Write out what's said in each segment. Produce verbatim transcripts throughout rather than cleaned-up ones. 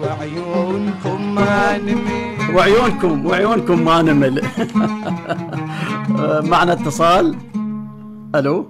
وعيونكم ما نمل وعيونكم وعيونكم ما نمل. معنا اتصال. الو.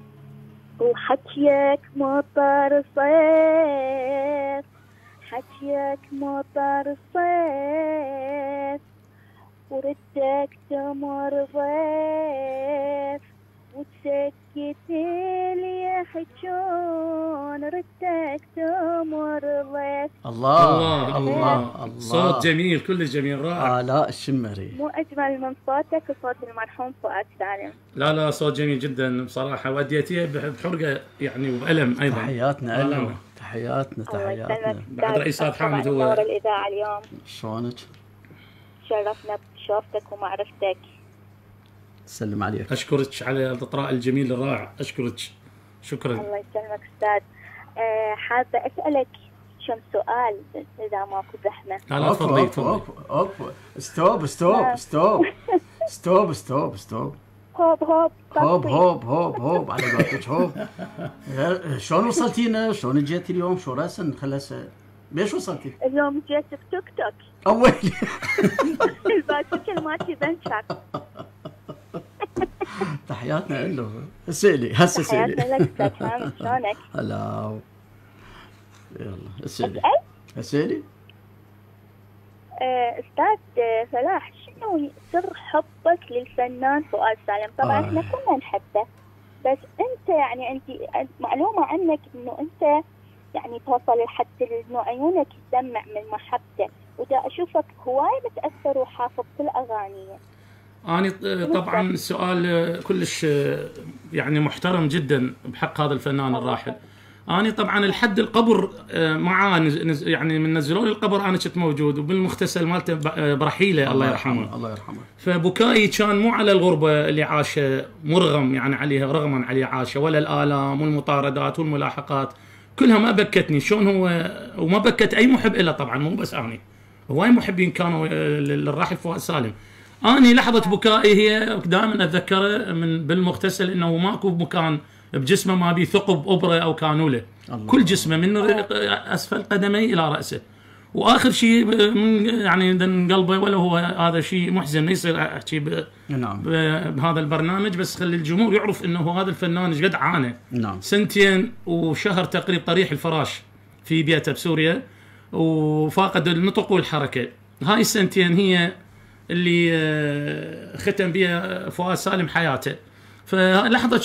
وحكيك مطر صيف، حكيك مطر صيف، وردك تمر ضيف، وتسكت لي يحجون ردك تمر ضيف. الله الله الله، صوت جميل، كلش جميل، رائع. آلاء الشمري. مو أجمل من صوتك وصوت المرحوم فؤاد سالم. لا لا، صوت جميل جدا بصراحة، وأديتيه بحرقة يعني وبألم أيضا. تحياتنا له، تحياتنا تحياتنا. بعد رئيس حامد هو نور الإذاعة اليوم. شلونك؟ شرفنا بشوفتك ومعرفتك. سلم عليك. أشكرك على الإطراء الجميل الرائع، أشكرك، شكرا. الله يسلمك أستاذ. أه حابة أسألك كم سؤال إذا ماكو زحمة. لا لا تفضلي تفضلي. أوب ستوب ستوب ستوب ستوب ستوب ستوب. هوب هوب هوب هوب هوب هوب على قولتك هوب. شلون وصلتينا؟ شلون جيتي اليوم؟ شو راسا خلاص ليش وصلتي؟ اليوم جيت بتوك توك. أول البايسكل مالتي بنشر. تحياتنا له. اسألي هسه اسألي. تحياتنا لك أستاذ حامد، شلونك؟ هلا. يلا اسألي. اسألي. أستاذ فلاح، شنو سر حبك للفنان فؤاد سالم؟ طبعا احنا آه. كلنا نحبه، بس انت يعني انت معلومه عنك انه انت يعني توصل لحد انه عيونك تدمع من محبته، ودا اشوفك هواي متاثر وحافظ كل اغانيه. أنا طبعا سؤال كلش يعني محترم جدا بحق هذا الفنان الراحل. أنا طبعا الحد القبر معاه يعني من نزلوا لي القبر أنا كنت موجود، وبالمغتسل مالته برحيله الله يرحمه. الله يرحمه. فبكائي كان مو على الغربة اللي عاشه مرغم يعني عليها، رغما عليه عاشه، ولا الآلام والمطاردات والملاحقات كلها ما بكتني. شلون هو وما بكت أي محب له، طبعا مو بس أنا، هواي محبين كانوا للراحل فؤاد سالم. أنا لحظة بكائي هي دائما أتذكره من بالمغتسل إنه ماكو مكان بجسمه ما بي ثقب أبرة أو كانولة، كل جسمه من أسفل قدمي إلى رأسه. وآخر شيء من يعني قلبه، ولا هو هذا شيء محزن ما يصير أحكي نعم. بهذا البرنامج، بس خلي الجمهور يعرف إنه هذا الفنان ايش قد عانى. نعم. سنتين وشهر تقريبا طريح الفراش في بيته بسوريا، وفاقد النطق والحركة. هاي السنتين هي اللي ختم بها فؤاد سالم حياته. فلحظة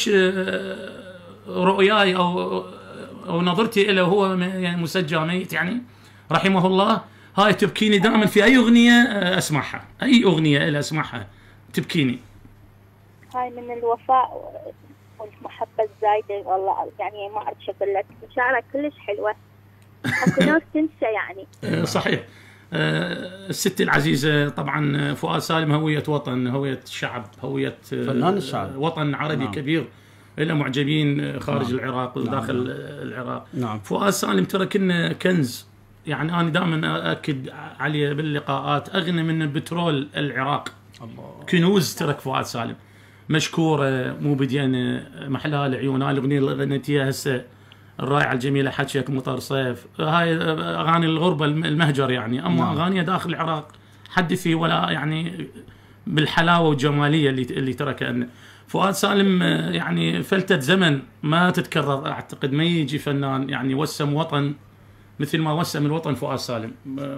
رؤياي أو أو نظرتي له هو يعني مسجى ميت يعني رحمه الله، هاي تبكيني دائما في أي أغنية أسمعها، أي أغنية إلى أسمعها تبكيني. هاي من الوفاء والمحبة الزايدة، والله يعني ما أعرف شو أقول لك، مشاعرك كلش حلوة، أكو ناس تنسى يعني. صحيح. الست العزيزة طبعا فؤاد سالم هوية وطن، هوية شعب، هوية فنان الشعب، وطن عربي نعم. كبير له معجبين خارج نعم. العراق وداخل نعم. العراق. نعم. فؤاد سالم ترك لنا كنز، يعني أنا دائما أكد عليه باللقاءات، أغنى من البترول العراق. الله. كنوز ترك فؤاد سالم، مشكورة مو بدينا محلها العيون. هاي الأغنية اللي غنيتيها هسه الرائعة الجميلة حكيك مطر صيف، هاي أغاني الغربة المهجر يعني. أما نعم. أغاني داخل العراق حدثي ولا يعني بالحلاوة والجمالية اللي اللي تركها فؤاد سالم. يعني فلتة زمن ما تتكرر، أعتقد ما يجي فنان يعني وسم وطن مثل ما وسم الوطن فؤاد سالم.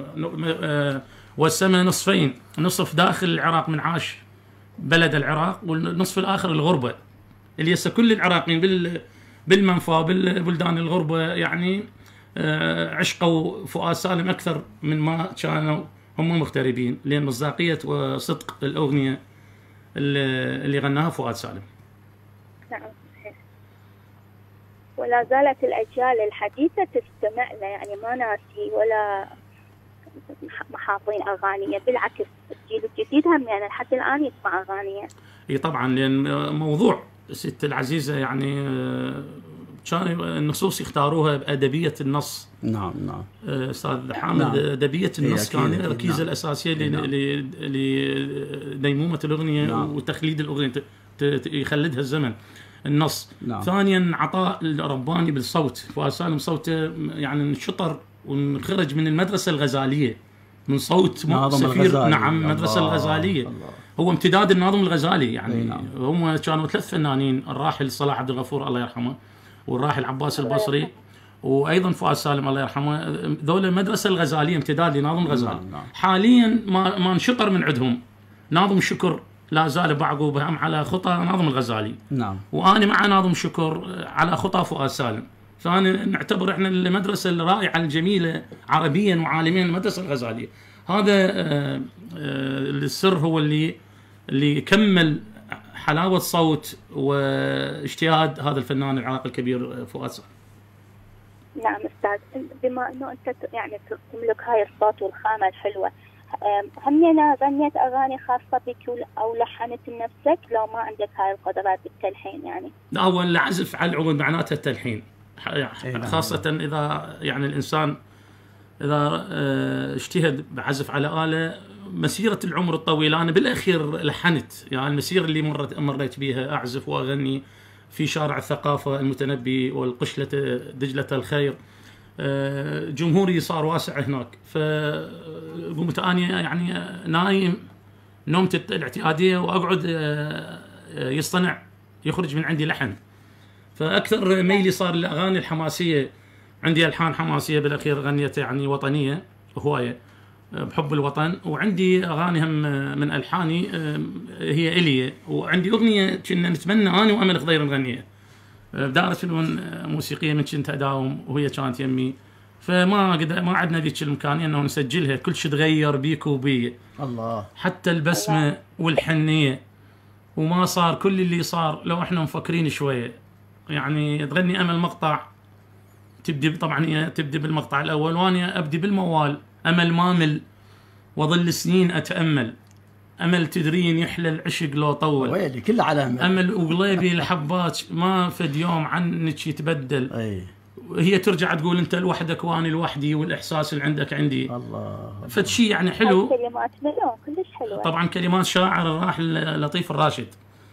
وسمه نصفين، نصف داخل العراق من عاش بلد العراق، والنصف الآخر الغربة اللي هسه كل العراقيين بال بالمنفى بالبلدان الغربة يعني عشقوا فؤاد سالم أكثر من ما كانوا هم مغتربين، لأن مصداقية وصدق الأغنية اللي غناها فؤاد سالم. نعم صحيح. ولا زالت الأجيال الحديثة تستمع له، يعني ما ناسي ولا محافظين أغانيه، بالعكس الجيل الجديد هم يعني لحد الآن يسمع أغانيه. اي طبعا، لأن موضوع الست العزيزة يعني كان النصوص يختاروها بأدبية النص. نعم نعم. أستاذ حامد نعم. أدبية النص كان الركيزة نعم. الأساسية نعم. لديمومة الأغنية نعم. وتخليد الأغنية، يخلدها الزمن النص. نعم. ثانيا عطاء الرباني بالصوت، فؤاد سالم صوته يعني شطر ونخرج من المدرسه الغزاليه، من صوت ناظم سفير الغزالي. نعم الله المدرسه الغزاليه. الله. هو امتداد الناظم الغزالي يعني. نعم. هم كانوا ثلاث فنانين، الراحل صلاح عبد الغفور الله يرحمه، والراحل عباس البصري، وايضا فؤاد سالم الله يرحمه. ذولا المدرسه الغزاليه امتداد لناظم الغزالي. نعم. نعم. حاليا ما ما انشقر من عندهم ناظم شكر، لا زال بعقوب هم على خطى ناظم الغزالي، نعم. وانا مع ناظم شكر على خطى فؤاد سالم. فانا نعتبر احنا المدرسه الرائعه الجميله عربيا وعالميا المدرسه الغزاليه. هذا آه، آه، السر هو اللي اللي كمل حلاوه صوت واجتهاد هذا الفنان العراقي الكبير فؤاد سالم. نعم أستاذ، بما أنه أنت يعني تملك هاي الصوت والخامة الحلوة، هم أنا غنيت أغاني خاصة بك أو لحنت لنفسك لو ما عندك هاي القدرات بالتلحين يعني؟ لا، هو العزف على العود معناته التلحين، خاصة إذا يعني الإنسان إذا اجتهد بعزف على آلة. مسيرة العمر الطويل أنا بالأخير لحنت، يعني المسيرة اللي مرت مريت بيها أعزف وأغني في شارع الثقافة المتنبي والقشلة دجلة الخير. جمهوري صار واسع هناك، فقمت أنا يعني نايم نومة الاعتيادية وأقعد يصطنع يخرج من عندي لحن. فأكثر ميلي صار الأغاني الحماسية، عندي ألحان حماسية بالأخير غنيت يعني وطنية هواية بحب الوطن، وعندي أغاني هم من ألحاني هي إلي، وعندي أغنية كنا نتمنى أنا وأمل خضير نغنيها بدارة فنون موسيقية من كنت أداوم وهي كانت يمي، فما قد ما عندنا ذيك الإمكانية إنه نسجلها. كل شيء تغير بيك وبي الله، حتى البسمة والحنية، وما صار كل اللي صار لو إحنا مفكرين شوية. يعني تغني أمل مقطع تبدي طبعا هي تبدي بالمقطع الأول وأنا أبدي بالموال. أمل مامل وظل سنين أتأمل، أمل تدرين يحلى العشق لو طول، ويلي كل على أمل. أمل وقليبي الحبات ما فد يوم عنك يتبدل. أي. هي ترجع تقول أنت لوحدك وأنا لوحدي والإحساس اللي عندك عندي. الله. فد شيء يعني حلو. كلمات ملون كلش حلوة. طبعا كلمات شاعر الراحل لطيف الراشد.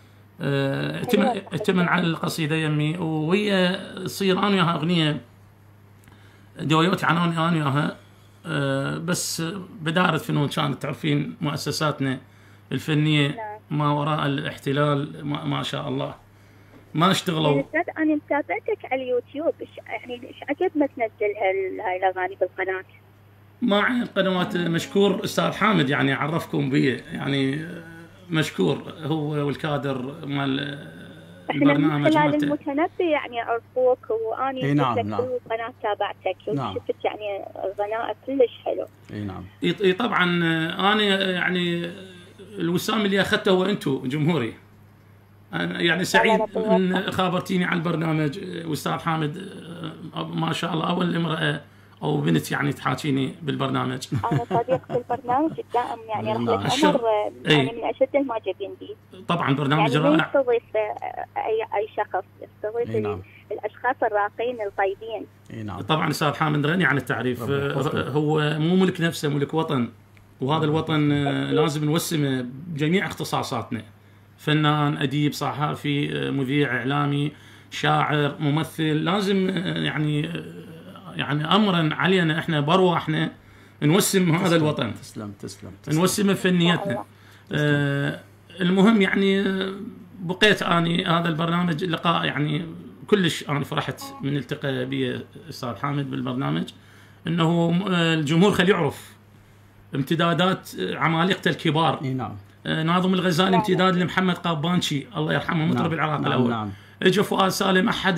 اتمن على القصيدة يمي، وهي تصير أنا وياها أغنية دويوتي عنوني أنا وياها. أه بس بدارة فنون كانت تعرفين مؤسساتنا الفنية ما وراء الاحتلال ما, ما شاء الله ما اشتغلوا. أنا متابعتك على اليوتيوب، يعني إيش عجب ما تنزل هاي الأغاني بالقناة؟ مع قنوات مشكور أستاذ حامد يعني عرفكم بي، يعني مشكور هو والكادر مال البرنامج مالته. المتنبي يعني عرفوك واني اي نعم نعم القناه تابعتك نعم. وشفت يعني غناء كلش حلو. اي نعم. اي طبعا انا يعني الوسام اللي اخذته هو انتم جمهوري. أنا يعني سعيد ان خابرتيني على البرنامج استاذ حامد، ما شاء الله اول امراه او بنت يعني تحاكيني بالبرنامج. انا صديقة البرنامج الدائم يعني رحلة عمر يعني من اشد المعجبين به. طبعا برنامج يعني رائع. يستضيف اي اي شخص، يستضيف نعم. الاشخاص الراقين الطيبين. اي نعم. طبعا استاذ حامد غني عن التعريف، هو مو ملك نفسه، ملك وطن، وهذا الوطن لازم نوسمه بجميع اختصاصاتنا، فنان، اديب، صحافي، مذيع، اعلامي، شاعر، ممثل. لازم يعني يعني امرا علينا احنا بارواحنا نوسم هذا الوطن. تسلم تسلم, تسلم. نوسم فنيتنا. آه المهم يعني بقيت اني هذا البرنامج لقاء يعني كلش انا فرحت من التقى بي استاذ حامد بالبرنامج، انه الجمهور خليه يعرف امتدادات عمالقته الكبار. اي نعم. آه ناظم الغزالي امتداد لمحمد قابانشي الله يرحمه مطرب العراق نعم. الاول. نعم. اجى فؤاد سالم احد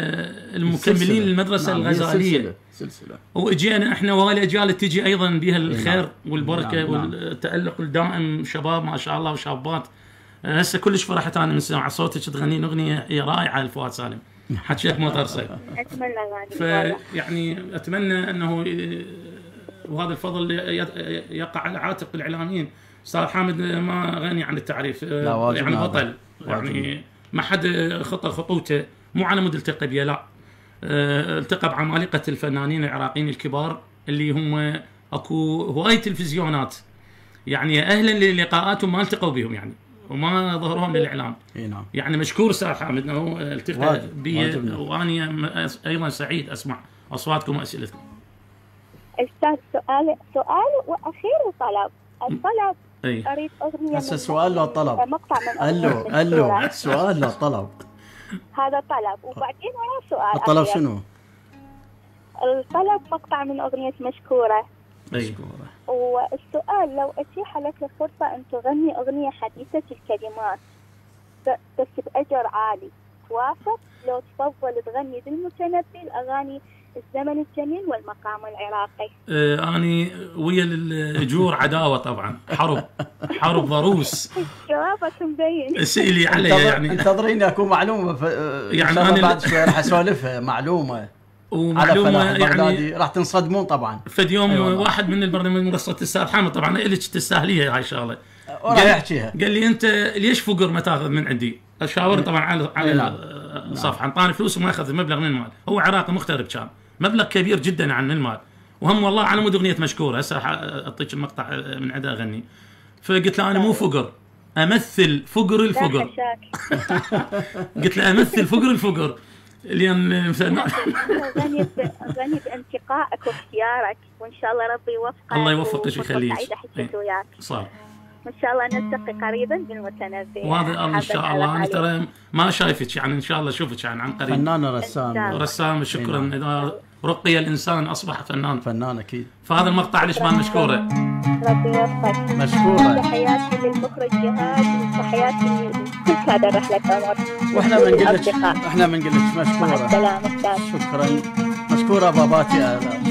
المكملين للمدرسه نعم. الغزاليه. سلسلة. سلسلة. واجينا احنا والاجيال تجي ايضا بها الخير نعم. والبركه نعم. والتالق الدائم، شباب ما شاء الله وشابات. هسه كلش فرحت انا من سمع صوتك تغنين اغنيه هي رائعه لفؤاد سالم، حكيك مطر صيف. اتمنى اغاني فيعني اتمنى انه وهذا الفضل يقع على عاتق الاعلاميين. استاذ حامد ما غني عن التعريف، يعني بطل، يعني ما حد خطى خطوته، مو على مود التقى بيه، لا التقى بعمالقه الفنانين العراقيين الكبار اللي هم اكو هواي تلفزيونات يعني اهلا للقاءاتهم ما التقوا بهم يعني وما ظهروهم للاعلام. اي نعم. يعني مشكور استاذ حامد انه التقى بي، واني ايضا سعيد اسمع اصواتكم واسئلتكم. أستاذ سؤال سؤال وأخير طلب. الطلب اي أريد أغنية هسه من- سؤال لو طلب. مقطع من الو أغنية الو مشهورة. سؤال لو طلب. هذا طلب وبعدين وراه سؤال الطلب أخير. شنو؟ الطلب مقطع من أغنية مشكورة، اي مشكورة. والسؤال لو أتيح لك الفرصة أن تغني أغنية حديثة الكلمات ب- بس بأجر عالي، توافق؟ لو تفضل تغني بالمتنبي الأغاني الزمن الجميل والمقام العراقي. آه اني ويا الاجور عداوه طبعا، حرب حرب ضروس. جوابك مبين. اسئلي علي انتظر- يعني انتظريني اكو معلومة ف... يعني يعني أنا أنا بعد ال- شوي راح اسولفها معلومة على ومعلومه فلاح يعني البغدادي، راح تنصدمون طبعا. فد يوم أي والله. واحد من البرنامج منصه الساعه حامد طبعا الك تستاهليها هاي الشغله، وراح يحكيها. قال لي انت ليش فقر ما تاخذ من عندي؟ اشاور طبعا على على نعم. الصفحه، انطاني فلوس وما اخذ مبلغ من المال، هو عراقي مغترب كان، مبلغ كبير جدا عن المال، وهم والله على مود اغنيه مشكوره، هسه راح اعطيك المقطع من عندها اغني. فقلت له انا مو فقر، امثل فقر لا الفقر. حشاك. قلت له امثل فقر الفقر لان مثلا غني ب- غني بانتقائك واختيارك، وان شاء الله ربي يوفقك. الله يوفقك وفرصة ويخليك. سعيدة حكيت إيه. وياك. صار وان شاء الله نلتقي قريبا بالمتنبي. وهذا الله ان حابة شاء أتعرف الله. انا عليك. ترى ما شايفك يعني، ان شاء الله اشوفك يعني عن قريب. فنان إن رسام. شاء الله. رسام شكرا، اذا رقي الانسان اصبح فنان. فنان اكيد. فهذا المقطع لشبان مشكوره. ربي يوفقك. مشكورة. تحياتي للمخرج جهاد، وتحياتي لكل كادر رحلة عمر. واحنا بنقول لك أصدقاء. احنا بنقول لك مع مشكورة. السلامة أستاذ. شكرا. مشكورة باباتي.